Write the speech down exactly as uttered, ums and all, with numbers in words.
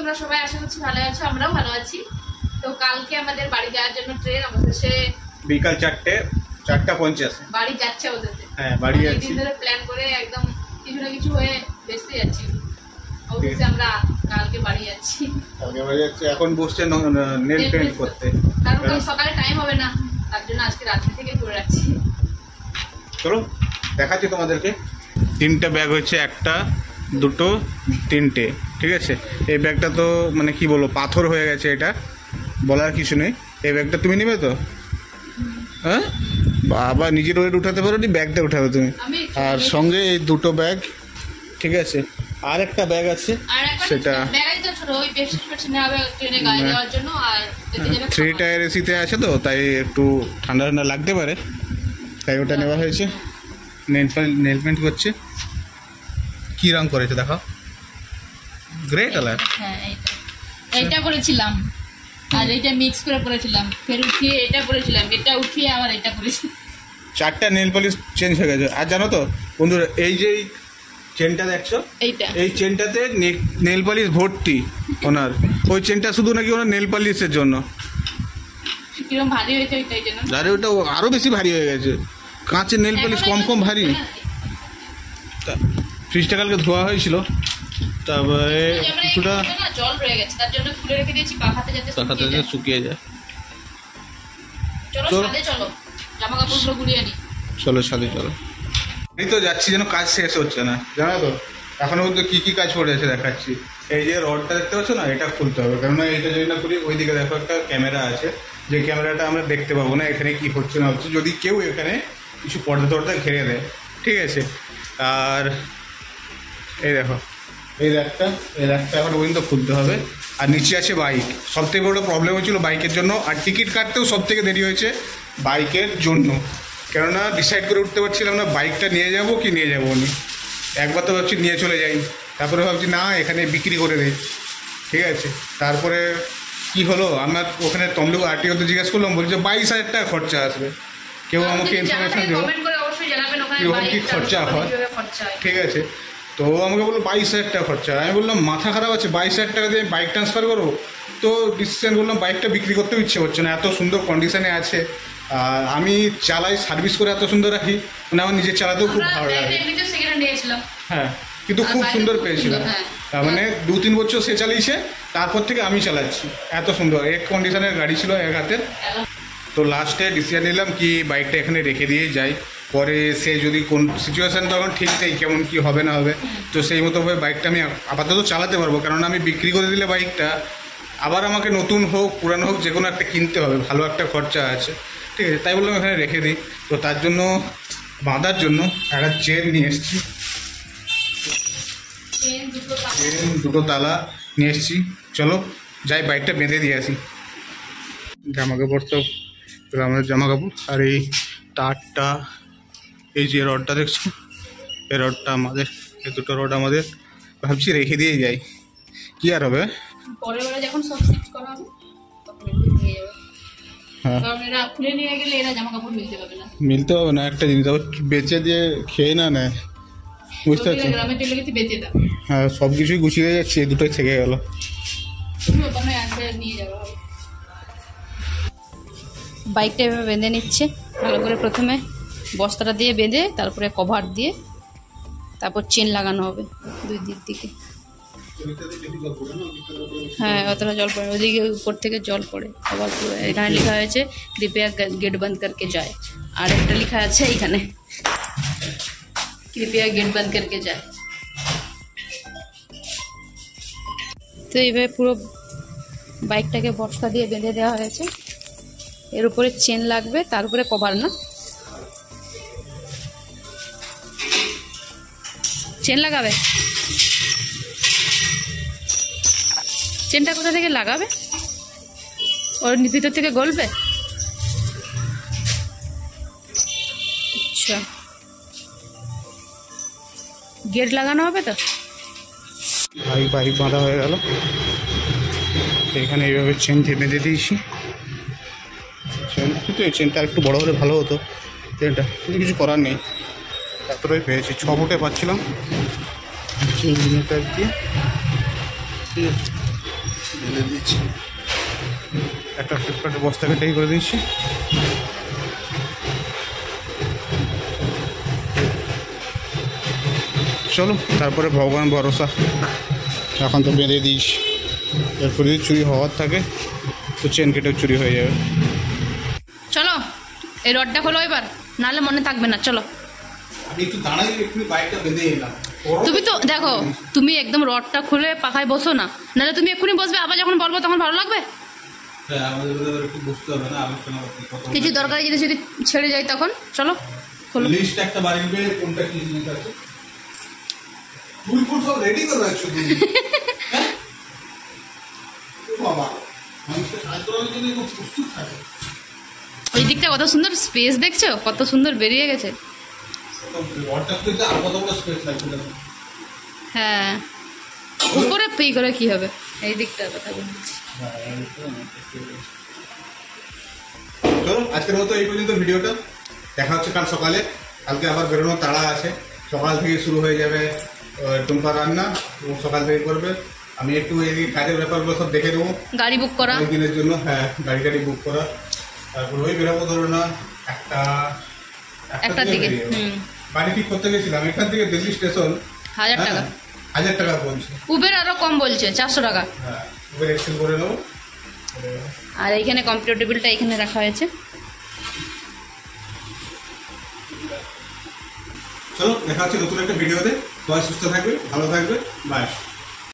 তোমরা সবাই আশা করছি ভালো আছো, আমরাও ভালো আছি। তো কালকে আমাদের বাড়ি যাওয়ার জন্য ট্রেন, আমাদের সে বিকাল চারটে চারটা পঞ্চাশ বাড়ি যাচ্ছে আমাদের। হ্যাঁ বাড়ি যাচ্ছি, দিন ধরে প্ল্যান করে একদম কিছু না কিছু হয়ে ব্যস্ত যাচ্ছি। অবশ্যই আমরা কালকে বাড়ি যাচ্ছি। কালকে বাড়ি যাচ্ছি। এখন বসছে নেল পেন্ট করতে, কারণ কাল সকালে টাইম হবে না, তার জন্য আজকে রাত্রি থেকে করে রাখছি। চলো দেখাচ্ছি তোমাদেরকে। তিনটা ব্যাগ হচ্ছে, একটা দুটো তিনটে, ঠিক আছে। এই ব্যাগটা তো মানে কি বলবো, পাথর হয়ে গেছে, এটা বলার কিছু নেই। এই ব্যাগটা তুমি নেবে তো? হ্যাঁ বাবা, নিজের ওয়েট উঠাতে পারো নি, ব্যাগটা উঠাবে তুমি। আর সঙ্গে এই দুটো ব্যাগ, ঠিক আছে। আর একটা ব্যাগ আছে, সেটা থ্রি টায়ার এসিতে আছে, তো তাই একটু ঠান্ডা ঠান্ডা লাগতে পারে, তাই ওটা নেওয়া হয়েছে। নেল নেল পেন্ট করছে। কি রং করেছে দেখো, গ্রে কালার। হ্যাঁ এইটা করেছিলাম, আর এইটা মিক্স করে করেছিলাম, ফের উঠিয়ে এটা করেছিলাম, এটা উঠিয়ে আবার এটা করেছি। চারটা নেল পলিশ চেঞ্জ হয়ে গেছে। আর জানো তো বন্ধুরা, এই যে চেনটা দেখছো, এইটা এই চেনটাতে নেল পলিশ ভর্তি ওনার। ওই চেনটা শুধু নাকি ওনার নেল পলিশের জন্য। কিরকম ভারী হয়েছে ওইটাই জন্য। আরে ওটা আরো বেশি ভারী হয়ে গেছে, কাঁচের নেল পলিশ কম কম ভারী। ফ্রিজটা কালকে ধোয়া হয়েছিল, তারপরে কিছুটা জল রয়ে গেছে, তার জন্য খুলে রেখে দিয়েছি পাখাতে যাতে পাখাতে যাতে শুকিয়ে যায়। চলো সাথে চলো, জামা কাপড়গুলো গুলিয়ে নি। চলো সাথে চলো। এই তো যাচ্ছি, যেন কাজ শেষ হচ্ছে না, জানো তো। এখনো পর্যন্ত কি কি কাজ পড়ে আছে দেখাচ্ছি। এই যে রডটা দেখতে পাচ্ছ না, এটা খুলতে হবে, কেননা এটা যদি না খুলি, ওইদিকে দেখো একটা ক্যামেরা আছে, যে ক্যামেরাটা আমরা দেখতে পাবো না এখানে কি হচ্ছে না হচ্ছে, যদি কেউ এখানে কিছু পর্দা টর্দা ঘিরে দেয়, ঠিক আছে। আর এই দেখো এই র্যাকটা, এই র্যাকটা এখন পর্যন্ত খুলতে হবে। আর নিচে আছে বাইক। সব থেকে বড় প্রবলেম হয়েছিল বাইকের জন্য, আর টিকিট কাটতেও সব থেকে দেরি হয়েছে বাইকের জন্য, কেননা ডিসাইড করে উঠতে পারছিলাম না বাইকটা নিয়ে যাব কি নিয়ে যাবো নি। একবার তো ভাবছি নিয়ে চলে যাই, তারপরে ভাবছি না এখানে বিক্রি করে দেয়, ঠিক আছে। তারপরে কি হলো, আমার ওখানে তমলুক আরটিওতে জিজ্ঞেস করলাম, বলছে বাইশ হাজার টাকা খরচা আসবে। কেউ আমাকে ইনফরমেশন দিল কীরকম কী খরচা হয়, ঠিক আছে। তো আমাকে বললো বাইশ হাজার টাকা খরচা। আমি বললাম মাথা খারাপ আছে, বাইশ হাজার টাকা দিয়ে বাইক ট্রান্সফার করবো? তো ডিসিশন করলাম বাইকটা বিক্রি করতেও ইচ্ছে হচ্ছে না, এত সুন্দর কন্ডিশনে আছে। আর আমি চালাই, সার্ভিস করে এত সুন্দর রাখি, মানে আমার নিজের চালাতেও খুব ভালো লাগে। হ্যাঁ কিন্তু খুব সুন্দর পেয়েছিলাম, তার মানে দু তিন বছর সে চালিয়েছে, তারপর থেকে আমি চালাচ্ছি। এত সুন্দর এক কন্ডিশনের গাড়ি ছিল, এক হাতের। তো লাস্টে ডিসিশন নিলাম কি বাইকটা এখানে রেখে দিয়ে যাই, পরে সে যদি কোন সিচুয়েশান তখন ঠিক নেই কেমন কি হবে না হবে, তো সেই মতোভাবে বাইকটা আমি আপাতত চালাতে পারবো। কারণ আমি বিক্রি করে দিলে বাইকটা আবার আমাকে নতুন হোক পুরানো হোক যে কোনো একটা কিনতে হবে, ভালো একটা খরচা আছে, ঠিক আছে। তাই বললাম এখানে রেখে দিই। তো তার জন্য বাঁধার জন্য একটা চেন নিয়ে এসেছি, চেন দুটো তালা নিয়ে এসেছি। চলো যাই বাইকটা বেঁধে দিয়ে আসি। জামা কাপড় তো আমাদের জামা কাপড়, আর এই তারটা, এই যে রডটা দেখছো, এই রডটা আমাদের, এই দুটো রড আমাদের। ভাবছি রেখে দিয়ে যাই, কি আর হবে। হ্যাঁ মিলতে হবে না, একটা জিনিস আবার বেচে দিয়ে খেয়ে না নেয়, বুঝতে পারছি। হ্যাঁ সব কিছুই গুছিয়ে যাচ্ছে, দুটোই থেকে গেল। বাইকটা এভাবে বেঁধে নিচ্ছে ভালো করে, প্রথমে বস্তাটা দিয়ে বেঁধে তারপরে কভার দিয়ে তারপর চেন লাগানো হবে দুই দিক দিকে। হ্যাঁ অতটা জল পড়ে, ওইদিকে উপর থেকে জল পড়ে আবার পুরো। এখানে লেখা হয়েছে কৃপয়া গেট বন্ধ করকে যায়, আর একটা লেখা আছে এখানে কৃপয়া গেট বন্ধ করকে যায়। তো এইভাবে পুরো বাইকটাকে বস্তা দিয়ে বেঁধে দেওয়া হয়েছে। এর উপরে চেন লাগবে, তার উপরে কভার, না চেন লাগাবে। চেনটা কোথা থেকে লাগাবে, ওর ভিতর থেকে গলবে। আচ্ছা গেট লাগানো হবে তো। বাইক বাইক বাঁধা হয়ে গেল, এখানে এইভাবে চেন দিয়ে বেঁধে দিয়েছি। কিন্তু এই চেনটা একটু বড় হলে ভালো হতো চেনটা, কিন্তু কিছু করার নেই। তারপরে পেয়েছি ছ ফুটে পাচ্ছিলাম চেন দিয়ে, ঠিক আছে। ঢেলে দিচ্ছি, একটা ফ্লিপকার্টের বস্তা কেটেই করে দিচ্ছি। চলো তারপরে ভগবান ভরসা, এখন তো বেঁধে দিস, এরপর যদি চুরি হওয়ার থাকে তো চেন কেটেও চুরি হয়ে যাবে। চলো এই রডটা খোলো এবার, নাহলে মনে থাকবে না। চলো আমি একটু দাঁড়াই, একটু বাইকটা বেঁধে এলাম। তুমি তো দেখো, তুমি একদম রডটা খুলে পাখায় বসো না, নাহলে তুমি এক্ষুনি বসবে, আবার যখন বলবো তখন ভালো লাগবে। কিছু দরকারি জিনিস যদি ছেড়ে যায় তখন। চলো খোলো। লিস্ট একটা বাড়িবে, কোনটা কি জিনিস আছে, ফুল ফুল সব রেডি করে রাখছো তুমি। বাবা মানুষকে কাজ করার জন্য খুব প্রস্তুত থাকে। ওই দিকটা কত সুন্দর স্পেস দেখছো, কত সুন্দর বেরিয়ে গেছে। হ্যাঁ উপরে পে করে কি হবে, এই দিকটার কথা বলছি। চলো আজকের মতো এই পর্যন্ত ভিডিওটা, দেখা হচ্ছে কাল সকালে। কালকে আবার বেরোনোর তাড়া আছে, সকাল থেকে শুরু হয়ে যাবে টুম্পা রান্না, সকাল থেকে করবে। আমি একটু এই কাজের ব্যাপারগুলো সব দেখে নেবো, গাড়ি বুক করা ওই দিনের জন্য। হ্যাঁ গাড়ি গাড়ি বুক করা, তারপর ওই বেরোবো ধরো না একটা একটার দিকে। বাড়ি ঠিক করতে গেছিলাম, এখান থেকে দিল্লি স্টেশন হাজার টাকা, হাজার টাকা বলছে। উবের আরো কম বলছে, চারশো টাকা। হ্যাঁ উবের এক্সচেঞ্জ করে নেবো। আর এইখানে কম্পিউটার টেবিলটা এখানে রাখা হয়েছে। চলো দেখা হচ্ছে নতুন একটা ভিডিওতে। সবাই সুস্থ থাকবে, ভালো থাকবে, বাই।